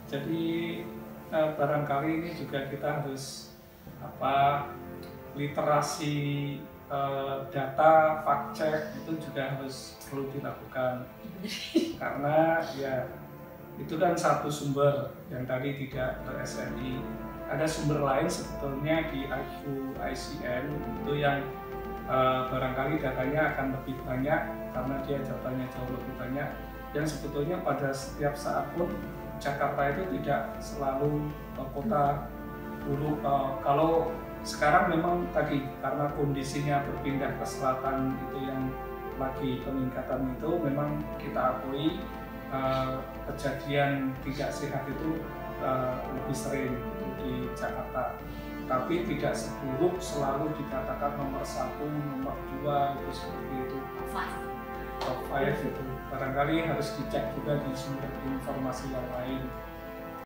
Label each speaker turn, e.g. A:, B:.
A: Jadi barangkali ini juga kita harus literasi data, fact check itu juga harus perlu dilakukan karena ya itu kan satu sumber yang tadi tidak ber-SNI. Ada sumber lain sebetulnya di IQ ICN itu yang barangkali datanya akan lebih banyak karena dia jawabannya jauh lebih banyak, yang sebetulnya pada setiap saat pun Jakarta itu tidak selalu kota buruk. Kalau sekarang memang tadi karena kondisinya berpindah ke selatan itu yang lagi peningkatan itu, memang kita akui kejadian tidak sehat itu lebih sering di Jakarta. Tapi tidak seburuk selalu dikatakan nomor 1, nomor 2 itu seperti itu. Top 5 itu barangkali harus dicek juga di sumber informasi yang lain.